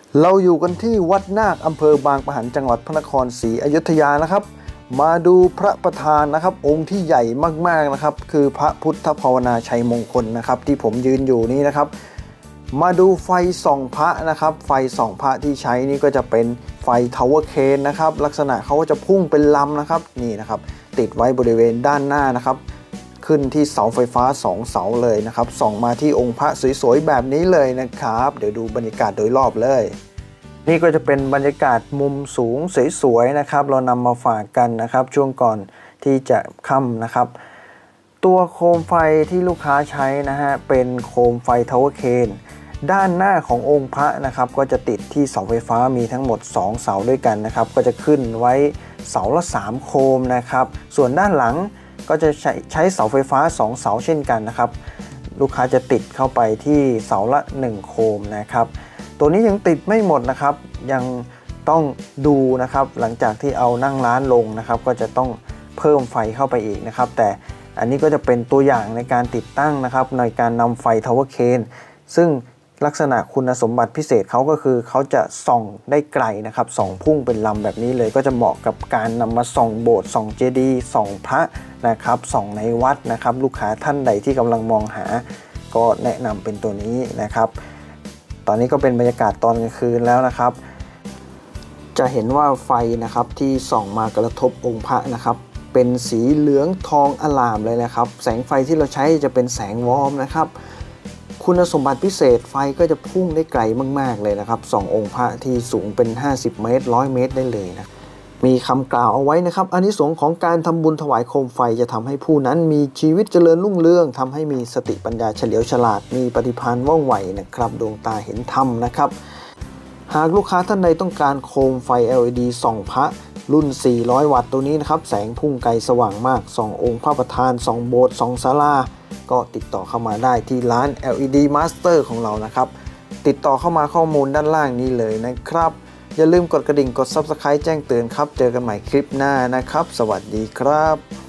เราอยู่กันที่วัดนาคอำเภอบางปะหันจังหวัดพระนครศรีอยุธยานะครับมาดูพระประธานนะครับองค์ที่ใหญ่มากๆนะครับคือพระพุทธภาวนาชัยมงคลนะครับที่ผมยืนอยู่นี้นะครับมาดูไฟส่องพระนะครับไฟส่องพระที่ใช้นี่ก็จะเป็นไฟทาวเวอร์เคนนะครับลักษณะเขาก็จะพุ่งเป็นลำนะครับนี่นะครับติดไว้บริเวณด้านหน้านะครับขึ้นที่เสาไฟฟ้า2เสาเลยนะครับส่องมาที่องค์พระสวยๆแบบนี้เลยนะครับเดี๋ยวดูบรรยากาศโดยรอบเลยนี่ก็จะเป็นบรรยากาศมุมสูงสวยๆนะครับเรานำมาฝากกันนะครับช่วงก่อนที่จะค่ำนะครับตัวโคมไฟที่ลูกค้าใช้นะฮะเป็นโคมไฟทาวเวอร์เคนด้านหน้าขององค์พระนะครับก็จะติดที่เสาไฟฟ้ามีทั้งหมด2เสาด้วยกันนะครับก็จะขึ้นไว้เสาละ3โคมนะครับส่วนด้านหลังก็จะใช้เสาไฟฟ้า2เสาเช่นกันนะครับลูกค้าจะติดเข้าไปที่เสาละ1โคมนะครับตัวนี้ยังติดไม่หมดนะครับยังต้องดูนะครับหลังจากที่เอานั่งร้านลงนะครับก็จะต้องเพิ่มไฟเข้าไปอีกนะครับแต่อันนี้ก็จะเป็นตัวอย่างในการติดตั้งนะครับในการนำไฟทาวเวอร์เคนซึ่งลักษณะคุณสมบัติพิเศษเขาก็คือเขาจะส่องได้ไกลนะครับส่องพุ่งเป็นลำแบบนี้เลยก็จะเหมาะกับการนำมาส่องโบสถ์ส่องเจดีย์ส่องพระนะครับส่องในวัดนะครับลูกค้าท่านใดที่กำลังมองหาก็แนะนำเป็นตัวนี้นะครับตอนนี้ก็เป็นบรรยากาศตอนกลางคืนแล้วนะครับจะเห็นว่าไฟนะครับที่ส่องมากระทบองค์พระนะครับเป็นสีเหลืองทองอลามเลยนะครับแสงไฟที่เราใช้จะเป็นแสงวอร์มนะครับคุณสมบัติพิเศษไฟก็จะพุ่งได้ไกลมากๆเลยนะครับส่ององค์พระที่สูงเป็น50เมตร100เมตรได้เลยนะมีคำกล่าวเอาไว้นะครับอานิสงส์ของการทำบุญถวายโคมไฟจะทำให้ผู้นั้นมีชีวิตเจริญรุ่งเรืองทำให้มีสติปัญญาเฉลียวฉลาดมีปฏิภาณว่องไวนะครับดวงตาเห็นธรรมนะครับหากลูกค้าท่านใดต้องการโคมไฟ LED ส่องพระรุ่น400วัตต์ตัวนี้นะครับแสงพุ่งไกลสว่างมากส่ององค์พระประธานส่องโบสถ์ส่องศาลาก็ติดต่อเข้ามาได้ที่ร้าน LED Master ของเรานะครับติดต่อเข้ามาข้อมูลด้านล่างนี้เลยนะครับอย่าลืมกดกระดิ่งกด Subscribe แจ้งเตือนครับเจอกันใหม่คลิปหน้านะครับสวัสดีครับ